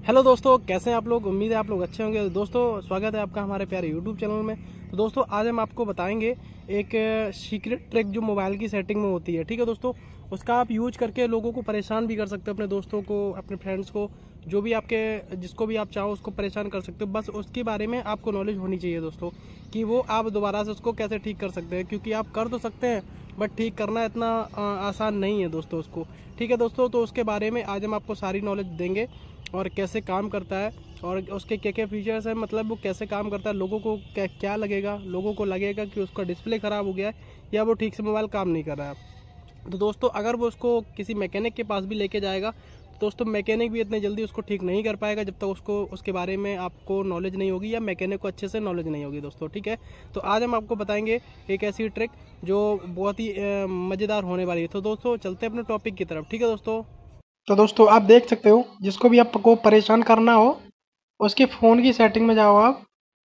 Hello दोस्तों, कैसे हैं आप लोग। उम्मीद है आप लोग अच्छे होंगे। दोस्तों स्वागत है आपका हमारे प्यारे यूट्यूब चैनल में। तो दोस्तों आज हम आपको बताएंगे एक सीक्रेट ट्रिक जो मोबाइल की सेटिंग में होती है। ठीक है दोस्तों, उसका आप यूज करके लोगों को परेशान भी कर सकते हो, अपने दोस्तों को, अपने फ्रेंड्स को, जो भी आपके जिसको भी आप चाहो उसको परेशान कर सकते हो। बस उसके बारे में आपको नॉलेज होनी चाहिए दोस्तों, कि वो आप दोबारा से उसको कैसे ठीक कर सकते हैं। क्योंकि आप कर तो सकते हैं बट ठीक करना इतना आसान नहीं है दोस्तों उसको। ठीक है दोस्तों, तो उसके बारे में आज हम आपको सारी नॉलेज देंगे और कैसे काम करता है और उसके क्या क्या फीचर्स हैं, मतलब वो कैसे काम करता है। लोगों को क्या क्या लगेगा, लोगों को लगेगा कि उसका डिस्प्ले ख़राब हो गया है या वो ठीक से मोबाइल काम नहीं कर रहा है। तो दोस्तों अगर वो उसको किसी मैकेनिक के पास भी लेके जाएगा तो दोस्तों मैकेनिक भी इतने जल्दी उसको ठीक नहीं कर पाएगा जब तक उसको उसके बारे में आपको नॉलेज नहीं होगी या मैकेनिक को अच्छे से नॉलेज नहीं होगी दोस्तों। ठीक है, तो आज हम आपको बताएंगे एक ऐसी ट्रिक जो बहुत ही मज़ेदार होने वाली है। तो दोस्तों चलते हैं अपने टॉपिक की तरफ। ठीक है दोस्तों, तो दोस्तों आप देख सकते हो, जिसको भी आपको परेशान करना हो उसके फ़ोन की सेटिंग में जाओ आप।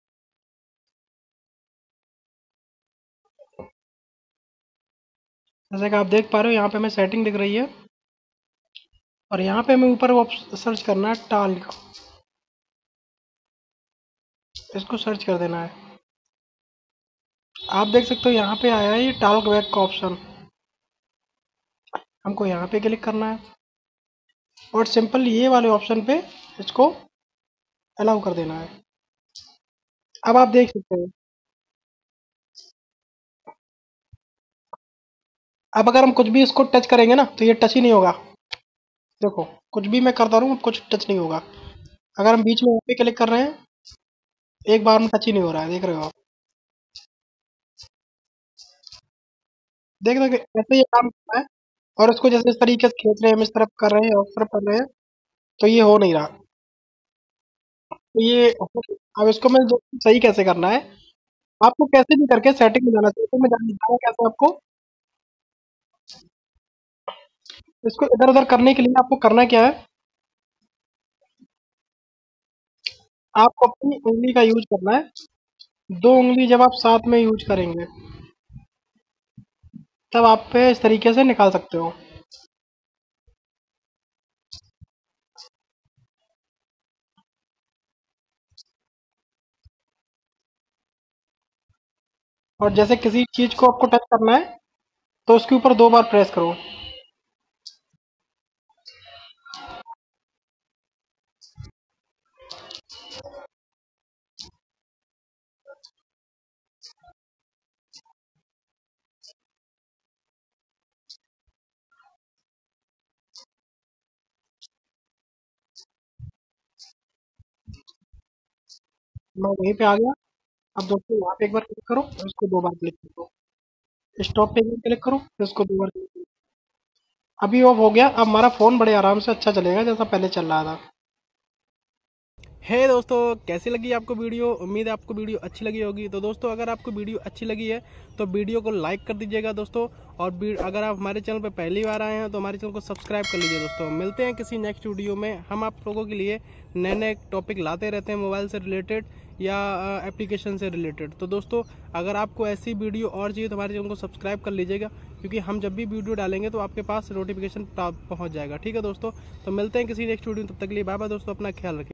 जैसे कि आप देख पा रहे हो यहाँ पे हमें सेटिंग दिख रही है और यहाँ पे हमें ऊपर सर्च करना है टाल, इसको सर्च कर देना है। आप देख सकते हो यहाँ पे आया है ये टॉक बैक का ऑप्शन, हमको यहाँ पे क्लिक करना है और सिंपल ये वाले ऑप्शन पे इसको अलाउ कर देना है। अब आप देख सकते हो, अब अगर हम कुछ भी इसको टच करेंगे ना तो ये टच ही नहीं होगा। देखो कुछ भी मैं करता रहूँ कुछ टच नहीं होगा। अगर हम बीच में यहाँ पे क्लिक कर रहे हैं एक बार में टच ही नहीं हो रहा है, देख रहे हो आप। देख रहे हो ऐसे ये काम करता है। और इसको जैसे इस तरीके से खींच रहे हैं, हम इस तरफ कर रहे हैं और उस तरफ कर रहे हैं तो ये हो नहीं रहा। तो ये अब इसको मैं सही कैसे करना है, आपको कैसे भी करके सेटिंग में जाना चाहिए। तो मैं बताऊँ कैसे आपको। इसको इधर उधर करने के लिए आपको करना क्या है, आपको अपनी उंगली का यूज करना है। दो उंगली जब आप साथ में यूज करेंगे तब आप पे इस तरीके से निकाल सकते हो। और जैसे किसी चीज को आपको टच करना है तो उसके ऊपर दो बार प्रेस करो। मैं वहीं पे आ गया। अब दोस्तों यहाँ पे एक बार क्लिक करो और इसको दो बार क्लिक करो। स्टॉप पे एक बार क्लिक करो फिर इसको दो बार क्लिक करो। अभी ऑफ हो गया। अब हमारा फोन बड़े आराम से अच्छा चलेगा जैसा पहले चल रहा था। है दोस्तों, कैसी लगी आपको वीडियो। उम्मीद है आपको वीडियो अच्छी लगी होगी। तो दोस्तों अगर आपको वीडियो अच्छी लगी है तो वीडियो को लाइक कर दीजिएगा दोस्तों। और अगर आप हमारे चैनल पर पहली बार आए हैं तो हमारे चैनल को सब्सक्राइब कर लीजिए दोस्तों। मिलते हैं किसी नेक्स्ट वीडियो में। हम आप लोगों के लिए नए नए टॉपिक लाते रहते हैं, मोबाइल से रिलेटेड या एप्लीकेशन से रिलेटेड। तो दोस्तों अगर आपको ऐसी वीडियो और चाहिए तो हमारे चैनल को सब्सक्राइब कर लीजिएगा, क्योंकि हम जब भी वीडियो डालेंगे तो आपके पास नोटिफिकेशन पहुँच जाएगा। ठीक है दोस्तों, तो मिलते हैं किसी नेक्स्ट वीडियो में। तब तक के लिए बाय बाय दोस्तों, अपना ख्याल रखिए।